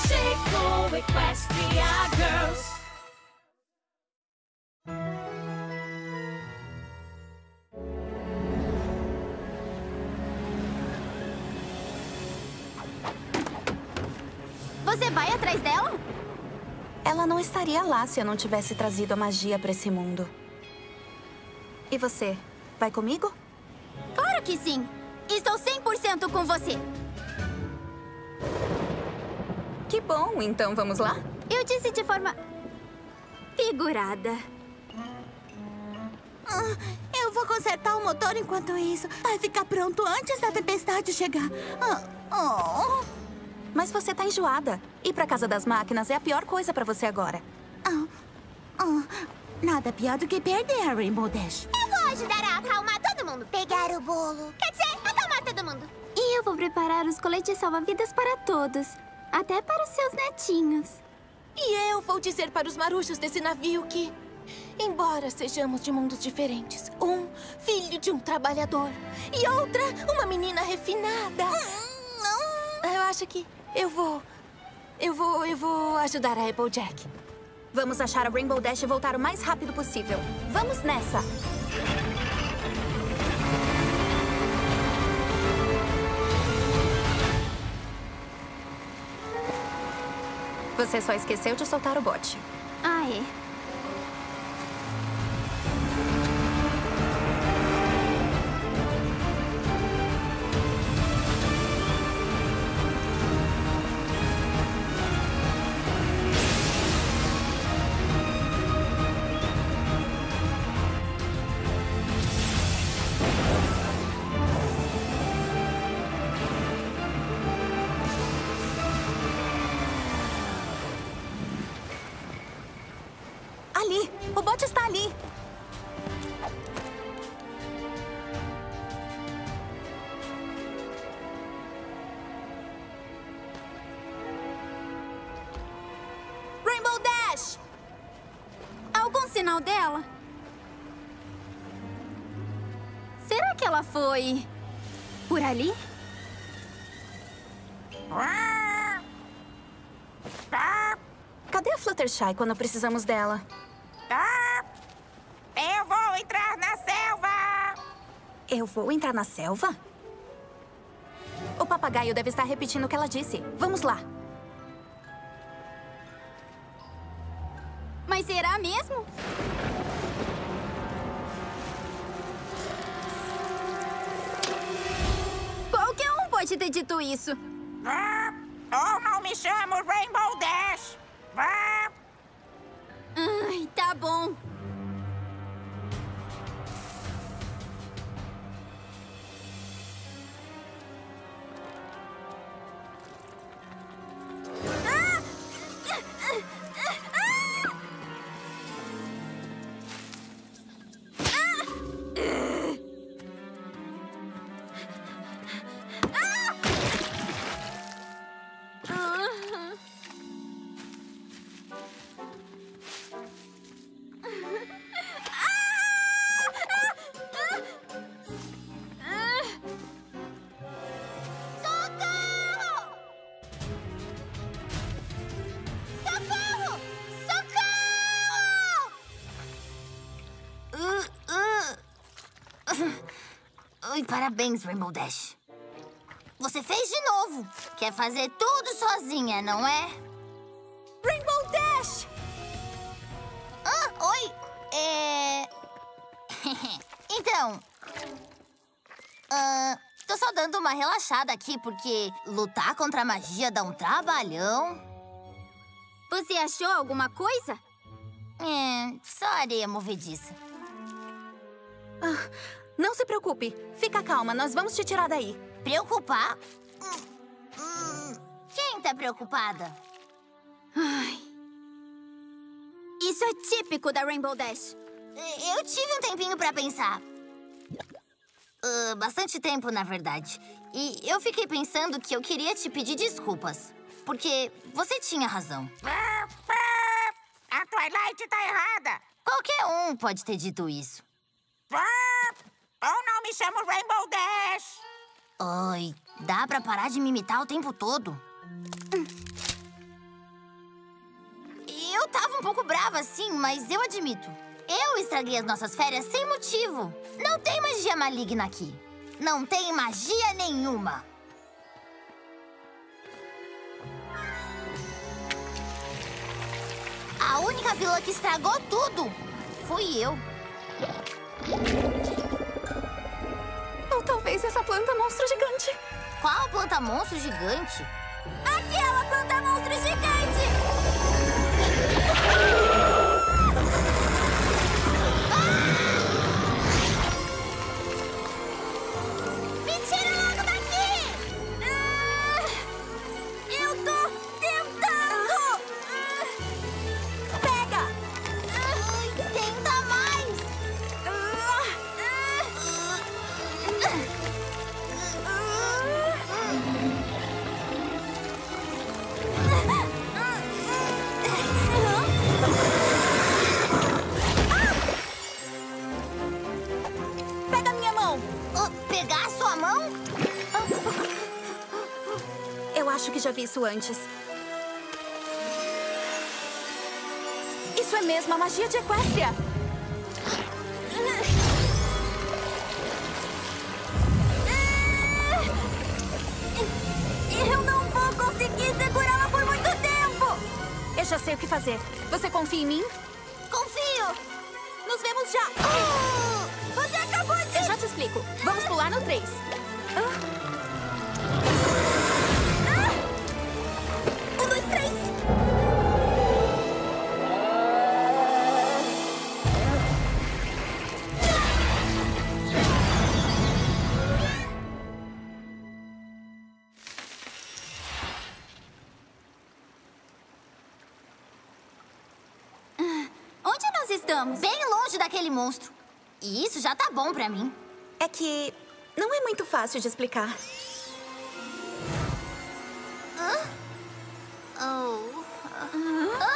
Chegou Equestria Girls. Você vai atrás dela? Ela não estaria lá se eu não tivesse trazido a magia para esse mundo. E você, vai comigo? Claro que sim! Estou 100% com você! Que bom, então vamos lá? Eu disse de forma... figurada. Eu vou consertar o motor enquanto isso. Vai ficar pronto antes da tempestade chegar. Mas você tá enjoada. Ir pra casa das máquinas é a pior coisa pra você agora. Nada pior do que perder a Rainbow Dash. Eu vou ajudar a acalmar todo mundo. Pegar o bolo. Quer dizer, acalmar todo mundo. E eu vou preparar os coletes salva-vidas para todos. Até para os seus netinhos. E eu vou dizer para os maruchos desse navio que, embora sejamos de mundos diferentes, um filho de um trabalhador e outra uma menina refinada. Eu acho que eu vou ajudar a Applejack. Vamos achar a Rainbow Dash e voltar o mais rápido possível. Vamos nessa! Você só esqueceu de soltar o bote. Ah, é? Ali! O bote está ali! Rainbow Dash! Algum sinal dela? Será que ela foi... por ali? Cadê a Fluttershy quando precisamos dela? Eu vou entrar na selva! Eu vou entrar na selva? O papagaio deve estar repetindo o que ela disse. Vamos lá. Mas será mesmo? Qualquer um pode ter dito isso. Eu não me chamo Rainbow Dash! Ai, tá bom. Oi, parabéns, Rainbow Dash. Você fez de novo. Quer fazer tudo sozinha, não é? Rainbow Dash! Oi. Então... tô só dando uma relaxada aqui, porque lutar contra a magia dá um trabalhão. Você achou alguma coisa? Só areia movediça. Não se preocupe. Fica calma, nós vamos te tirar daí. Preocupar? Quem tá preocupada? Ai. Isso é típico da Rainbow Dash. Eu tive um tempinho pra pensar. Bastante tempo, na verdade. E eu fiquei pensando que eu queria te pedir desculpas. Porque você tinha razão. A Twilight tá errada! Qualquer um pode ter dito isso. Eu não me chamo Rainbow Dash! Oi, dá pra parar de me imitar o tempo todo? um pouco brava, sim, mas eu admito. Eu estraguei as nossas férias sem motivo. Não tem magia maligna aqui. Não tem magia nenhuma. A única vilã que estragou tudo fui eu. Ou talvez essa planta monstro gigante. Qual planta monstro gigante? Aquela planta monstro gigante! Me tira logo daqui! Eu tô tentando! Pega! Tenta mais! Pega minha mão! Pegar sua mão? Eu acho que já vi isso antes. Isso é mesmo a magia de Equestria. Eu não vou conseguir segurá-la por muito tempo! Eu já sei o que fazer. Você confia em mim? Confio! Nos vemos já! Você acabou de... Eu já te explico. Vamos pular no 3. Um, dois, três! Onde nós estamos? Bem longe daquele monstro. E isso já tá bom pra mim. É que não é muito fácil de explicar. Oh.